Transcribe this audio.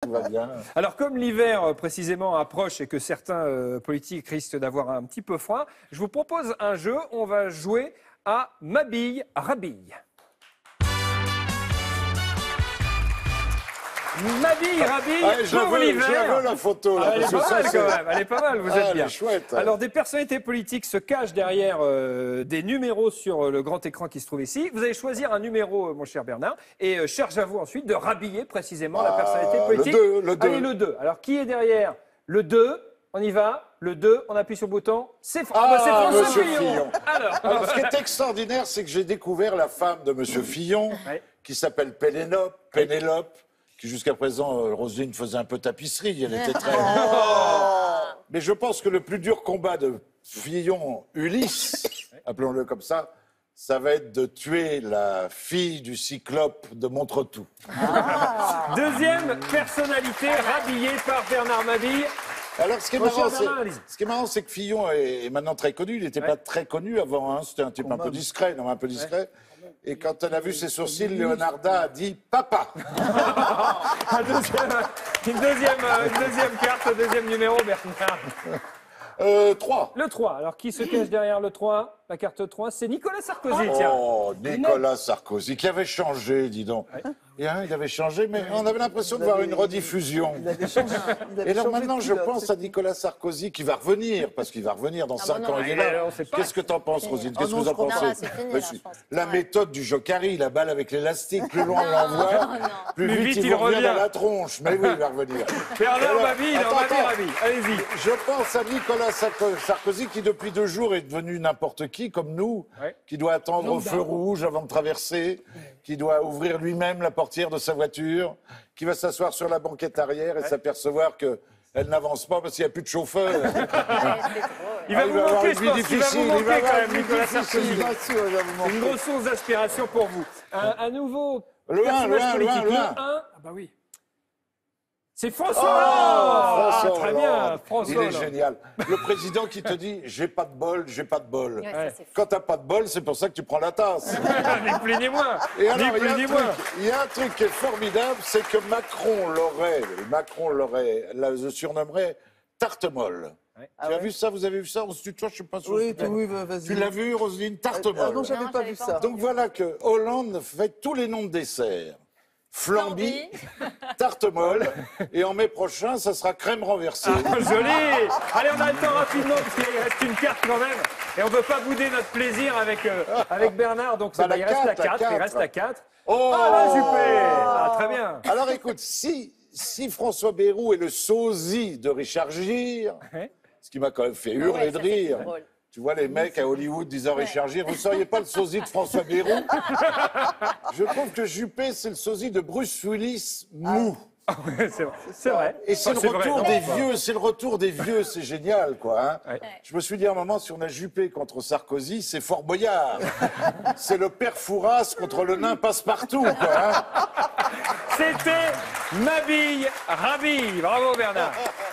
tout va bien. Alors, comme l'hiver précisément approche et que certains politiques risquent d'avoir un petit peu froid, je vous propose un jeu. On va jouer à Mabille Rabille. Mabille Rabille pour l'hiver. Je veux la photo. Là, elle est pas mal quand même. Elle est pas mal, vous êtes bien. Elle est chouette. Alors, des personnalités politiques se cachent derrière des numéros sur le grand écran qui se trouve ici. Vous allez choisir un numéro, mon cher Bernard, et charge à vous ensuite de rhabiller précisément la personnalité politique. Le 2. Allez, le 2. Alors, qui est derrière le 2? On y va. Le 2, on appuie sur le bouton. C'est François Monsieur Fillon. Fillon. Alors, ce qui est extraordinaire, c'est que j'ai découvert la femme de Monsieur Fillon, qui s'appelle Pénélope, qui jusqu'à présent, Roselyne faisait un peu tapisserie. Elle était très... Mais je pense que le plus dur combat de Fillon-Ulysse, appelons-le comme ça va être de tuer la fille du cyclope de Montretout. Deuxième personnalité rhabillée par Bernard Mabille. Alors, ce qui est marrant, c'est que Fillon est maintenant très connu. Il n'était pas très connu avant. Hein. C'était un type un peu discret, un peu discret. Et quand elle a vu ses sourcils, Leonarda a dit « Papa ». Une deuxième carte, un deuxième numéro, Bernard. 3. Le 3. Alors, qui se cache derrière le 3? La carte 3, c'est Nicolas Sarkozy, tiens. Oh, Nicolas Sarkozy, qui avait changé, dis donc. Et, il avait changé, mais on avait l'impression de voir une rediffusion. Et alors maintenant, je pense à Nicolas Sarkozy qui va revenir, parce qu'il va revenir dans 5 ans. Il est là. Qu'est-ce que t'en penses, Rosine? Qu'est-ce que vous en pensez? La méthode du Jokari, la balle avec l'élastique, plus loin on l'envoie, plus vite il revient dans la tronche. Mais oui, il va revenir. Bernard Mabille, allez-y. Je pense à Nicolas Sarkozy qui, depuis 2 jours, est devenu n'importe qui, comme nous, qui doit attendre au feu rouge avant de traverser, qui doit ouvrir lui-même la portière de sa voiture, qui va s'asseoir sur la banquette arrière et s'apercevoir qu'elle n'avance pas parce qu'il n'y a plus de chauffeur. Il va vous manquer, je pense. Il va vous manquer quand même, Nicolas Sarkozy. Une grosse source d'inspiration pour vous. Un nouveau personnage politique. Le 1. Ah bah oui. C'est François. Très bien, François. Il est génial. Le président qui te dit « j'ai pas de bol, j'ai pas de bol ». Quand t'as pas de bol, c'est pour ça que tu prends la tasse. Ni plus ni moins. Et alors, il y a un truc qui est formidable, c'est que Macron le surnommerait Tarte molle. Tu as vu ça? Vous avez vu ça? On se tutoie, je sais pas. Oui, vas-y. Tu l'as vu, Roselyne? Tarte molle. Non, j'avais pas vu ça. Donc voilà que Hollande fait tous les noms de desserts. Flamby, tarte molle, et en mai prochain, ça sera crème renversée. Joli. Allez, on a le temps rapidement, parce qu'il reste une carte quand même, et on ne peut pas bouder notre plaisir avec Bernard, donc il reste la 4, il reste la 4. Oh, la Juppé. Très bien. Alors écoute, si François Bayrou est le sosie de Richard Gere, ce qui m'a quand même fait hurler de rire. Tu vois les mecs à Hollywood disant Richard Gere, vous ne seriez pas le sosie de François Bayrou? Je trouve que Juppé, c'est le sosie de Bruce Willis mou. C'est vrai. Et c'est le retour des vieux, c'est génial, quoi. Hein. Je me suis dit à un moment, si on a Juppé contre Sarkozy, c'est Fort Boyard. C'est le père Fouras contre le nain Passepartout, quoi. Hein. C'était Mabille Rabille. Bravo Bernard.